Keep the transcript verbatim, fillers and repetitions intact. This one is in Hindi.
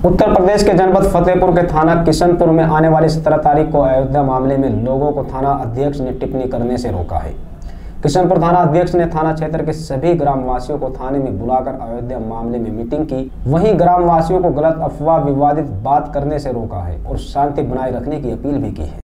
उत्तर प्रदेश के जनपद फतेहपुर के थाना किशनपुर में आने वाली सत्रह तारीख को अयोध्या मामले में लोगों को थाना अध्यक्ष ने टिप्पणी करने से रोका है। किशनपुर थाना अध्यक्ष ने थाना क्षेत्र के सभी ग्रामवासियों को थाने में बुलाकर अयोध्या मामले में मीटिंग की। वहीं ग्रामवासियों को गलत अफवाह विवादित बात करने से रोका है और शांति बनाए रखने की अपील भी की है।